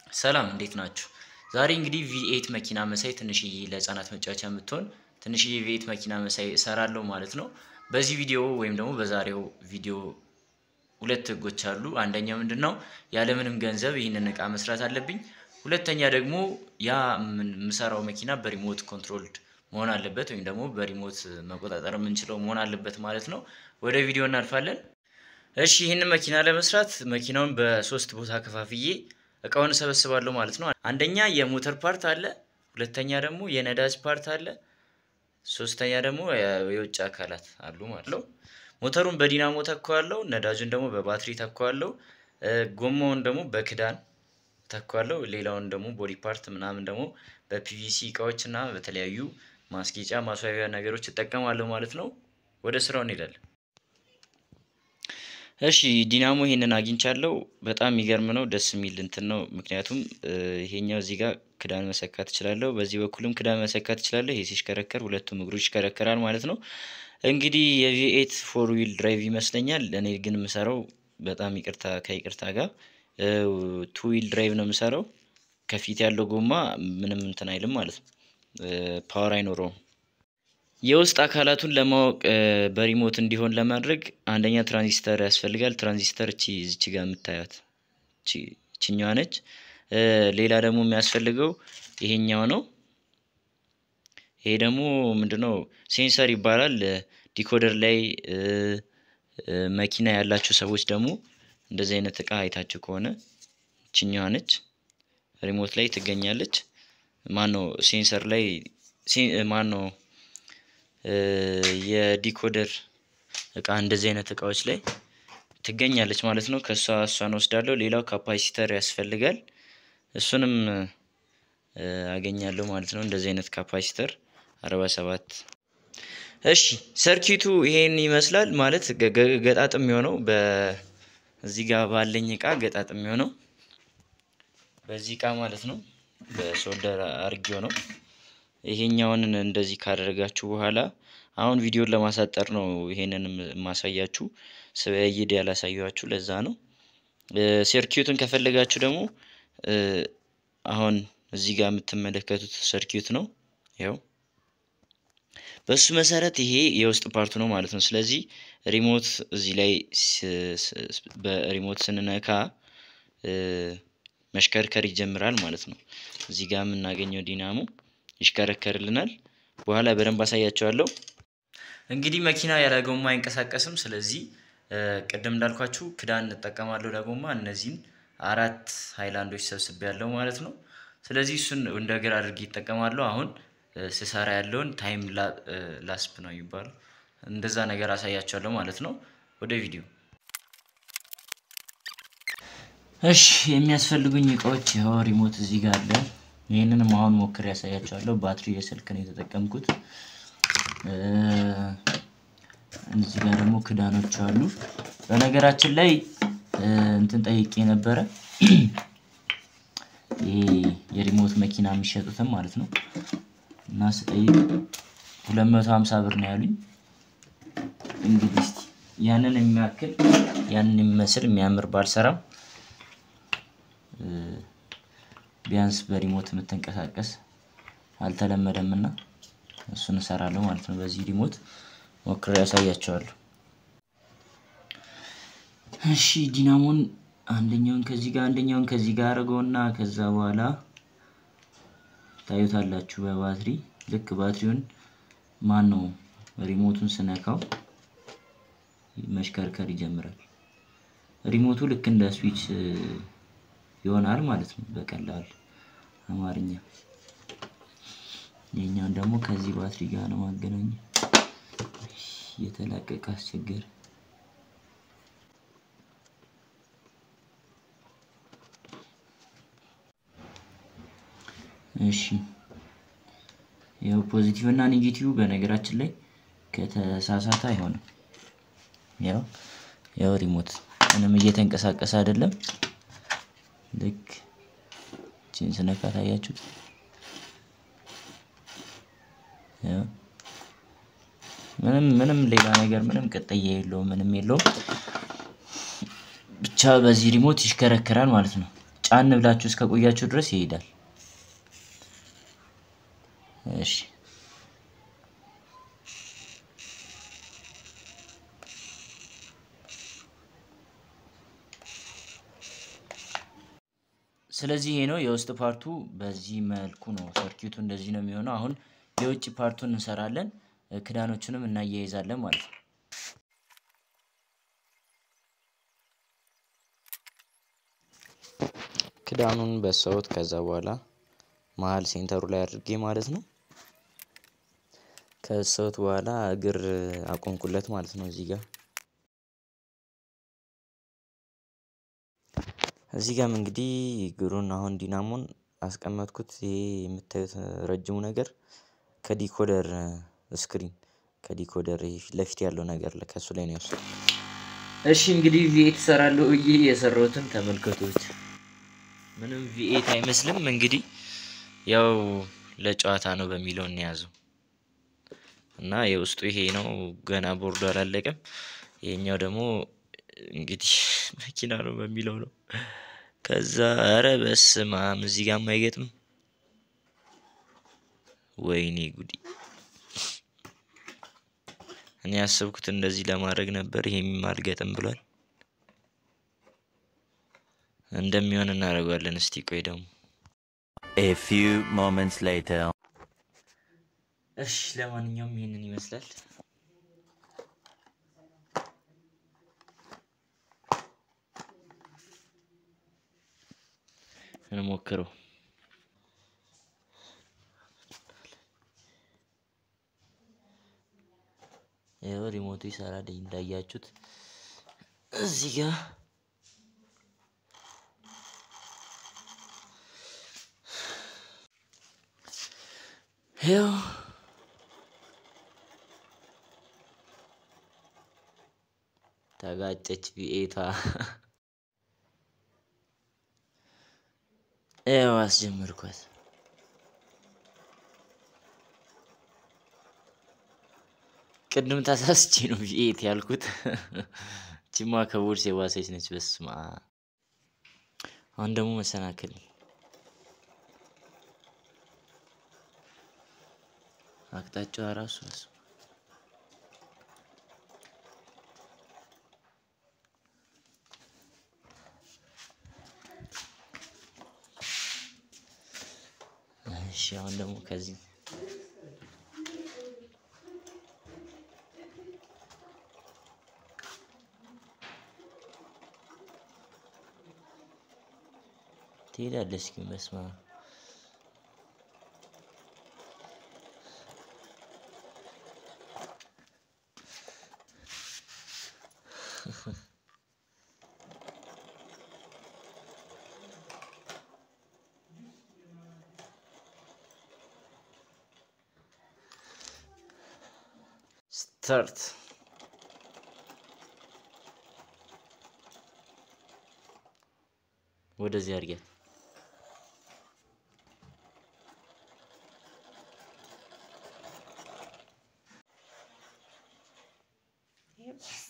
ሰላም እንዴት ናችሁ? ዛሬ እንግዲህ V8 መኪና መሳይ ትንሽዬ ለህፃናት መጫወቻ የምትሆን ትንሽዬ V8 መኪና መሳይ እሰራለሁ ማለት ነው። በዚህ ቪዲዮ ወይም ደግሞ በዛሬው ቪዲዮ ሁለት ህጎች አሉ። አንደኛው ምንድነው ያለምንም ገንዘብ ይህንን እቃ መስራት አለብኝ። ሁለተኛ ደግሞ ያ የምሰራው መኪና በሪሞት ኮንትሮልድ መሆን አለበት ወይም ደግሞ በሪሞት መቆጣጠር የምንችለው መሆን አለበት ማለት ነው። ወደ ቪዲዮ እናልፋለን። እሺ ይሄንን መኪና ለመስራት መኪናውን በሶስት ቦታ ከፋፍዬ እቃውን ሰበስባለሁ ማለት ነው። አንደኛ የሞተር ፓርት አለ፣ ሁለተኛ ደግሞ የነዳጅ ፓርት አለ፣ ሶስተኛ ደግሞ የውጭ አካላት አሉ ማለት ነው። ሞተሩን በዲናሞ ተካዋለሁ፣ ነዳጁን ደግሞ በባትሪ ተካዋለሁ፣ ጎማውን ደግሞ በክዳን ተካዋለሁ፣ ሌላውን ደግሞ ቦዲ ፓርት ምናምን ደግሞ በፒቪሲ እቃዎችና በተለያዩ ማስጌጫ ማስዋቢያ ነገሮች እጠቀማለሁ ማለት ነው። ወደ ስራው እንሄዳለን። እሺ ዲናሞ ይሄንን አግኝቻለሁ። በጣም የሚገርም ነው፣ ደስ የሚል እንትን ነው። ምክንያቱም ይሄኛው እዚህ ጋር ክዳን መሰካት እችላለሁ፣ በዚህ በኩልም ክዳን መሰካት እችላለሁ። ይሄ ሲሽከረከር ሁለቱም እግሮች ይሽከረከራል ማለት ነው። እንግዲህ የV8 ፎር ዊል ድራይቭ ይመስለኛል። እኔ ግን የምሰራው በጣም ከይቅርታ ጋር ቱ ዊል ድራይቭ ነው የምሰራው። ከፊት ያለው ጎማ ምንም እንትን አይልም ማለት ነው፣ ፓወር አይኖረውም። የውስጥ አካላቱን ለማወቅ በሪሞት እንዲሆን ለማድረግ አንደኛ ትራንዚስተር ያስፈልጋል። ትራንዚስተር እዚች ጋር የምታዩት እቺኛዋ ነች። ሌላ ደግሞ የሚያስፈልገው ይሄኛው ነው። ይሄ ደግሞ ምንድነው ሴንሰር ይባላል። ዲኮደር ላይ መኪና ያላችሁ ሰዎች ደግሞ እንደዚህ አይነት እቃ አይታችሁ ከሆነ እቺኛዋ ነች፣ ሪሞት ላይ ትገኛለች። ማነው ሴንሰር ላይ ማነው የዲኮደር እቃ እንደዚህ አይነት እቃዎች ላይ ትገኛለች ማለት ነው። እሷን ወስዳለሁ። ሌላው ካፓሲተር ያስፈልጋል፣ እሱንም አገኛለሁ ማለት ነው። እንደዚህ አይነት ካፓሲተር 47። እሺ ሰርኪቱ ይሄን ይመስላል ማለት ገጣጥም የሆነው በዚህ ጋር ባለኝ እቃ ገጣጥም የሆነው በዚህ እቃ ማለት ነው። በሶልደር አርጌው ነው። ይሄኛውን እንደዚህ ካደረጋችሁ በኋላ አሁን ቪዲዮን ለማሳጠር ነው ይሄንንም ማሳያችሁ፣ ስበይድ ያላሳያችሁ ለዛ ነው። ሰርኪዩትን ከፈለጋችሁ ደግሞ አሁን እዚህ ጋር የምትመለከቱት ሰርኪዩት ነው። ያው በሱ መሰረት ይሄ የውስጥ ፓርቱ ነው ማለት ነው። ስለዚህ ሪሞት እዚህ ላይ በሪሞት ስንነካ መሽከርከር ይጀምራል ማለት ነው። እዚህ ጋር የምናገኘው ዲናሞ ይሽከረከርልናል። በኋላ በደንብ አሳያችኋለሁ። እንግዲህ መኪና ያለ ጎማ አይንቀሳቀስም። ስለዚህ ቅድም እንዳልኳችሁ ክዳን እንጠቀማለሁ ለጎማ። እነዚህን 4 ሃይላንዶች ሰብስቤያለሁ ማለት ነው። ስለዚህ እሱን እንደ እግር አድርጌ እጠቀማለሁ። አሁን ስሰራ ያለውን ታይም ላስፕ ነው ይባላል፣ እንደዛ ነገር አሳያችኋለሁ ማለት ነው። ወደ ቪዲዮ። እሺ የሚያስፈልጉኝ እቃዎች ይሄው ሪሞት እዚህ ጋር አለ። ይሄንንም አሁን ሞክሬ ያሳያችኋለሁ። ባትሪ የስልክ ነው የተጠቀምኩት። እዚህ ጋር ደግሞ ክዳኖች አሉ። በነገራችን ላይ እንትን ጠይቄ ነበረ፣ ይሄ የሪሞት መኪና የሚሸጡትም ማለት ነው። እና ስጠይቅ 250 ብር ነው ያሉኝ። እንግዲህ እስቲ ያንን የሚያክል ያንን የሚመስል የሚያምር ባልሰራም ቢያንስ በሪሞት የምትንቀሳቀስ አልተለመደምና እሱን እሰራለሁ ማለት ነው። በዚህ ሪሞት ሞክሬ ያሳያችኋለሁ። እሺ ዲናሞን አንደኛውን ከዚህ ጋር አድርገውና ከዛ በኋላ ታዩታላችሁ በባትሪ ልክ ባትሪውን ማነው ሪሞቱን ስነካው መሽከርከር ይጀምራል። ሪሞቱ ልክ እንደ ስዊች ይሆናል ማለት ነው በቀላል አማርኛ። የኛውን ደግሞ ከዚህ ባትሪ ጋር ነው ማገናኘው። የተላቀቀ አስቸገረ። እሺ ያው ፖዚቲቭ እና ኔጌቲቭ በነገራችን ላይ ከተሳሳተ አይሆንም። ያው ሪሞት ምንም እየተንቀሳቀሰ አይደለም። ልክ ቺን ስነካ ታያችሁት። ያው ምንም ሌላ ነገር ምንም ቅጥያ የለውም፣ ምንም የለውም። ብቻ በዚህ ሪሞት ይሽከረከራል ማለት ነው። ጫን ብላችሁ እስከ ቆያችሁ ድረስ ይሄዳል። እሺ ስለዚህ ይሄ ነው የውስጥ ፓርቱ በዚህ መልኩ ነው ሰርኪዩቱ እንደዚህ ነው የሚሆነው። አሁን የውጭ ፓርቱን እንሰራለን ክዳኖቹንም እናያይዛለን ማለት ነው። ክዳኑን በሰውት ከዛ በኋላ መሃል ሴንተሩ ላይ አድርጌ ማለት ነው ከሰውት በኋላ እግር አቆምኩለት ማለት ነው። እዚህ ጋር እንግዲህ እግሩን አሁን ዲናሞን አስቀመጥኩት። ይሄ የምታዩት ረጅሙ ነገር ከዲኮደር ስክሪን ከዲኮደር ለፊት ያለው ነገር ለከሱ ላይ ነው ያሰው። እሺ እንግዲህ ቪኤት ሰራለሁ እዬ የሰራሁትን ተመልከቱት። ምንም ቪኤት አይመስልም። እንግዲህ ያው ለጨዋታ ነው በሚለው እንያዘው እና የውስጡ ይሄ ነው። ገና ቦርዱ አላለቀም። ይሄኛው ደግሞ እንግዲህ መኪና ነው በሚለው ነው። ከዛ አረ በስማም እዚህ ጋር ማይገጥም ወይኔ ጉዲ። እኔ ያሰብኩት እንደዚህ ለማድረግ ነበር። ይሄም አልገጥም ብሏል። እንደሚሆን እናደርጋለን። እስቲ ቆይ ደግሞ A few moments later እሺ ለማንኛውም ይሄንን ይመስላል። እንሞክረው። ያው ሪሞቱ ይሰራል እንዳያችሁት እዚህ ጋር ያው ተጋጨች ቪኤታ። ያው አስጀመርኳት። ቅድም ተሳስቼ ነው ቪኤት ያልኩት። ቺማ ከቦርስ የዋሰች ነች። በስማ አሁን ደግሞ መሰናከል አቅጣጫው ራሱ እሺ አሁን ደግሞ ከዚህ ትሄዳለች ግን በስማ ስታርት ወደዚህ አድርጊያት። Yes.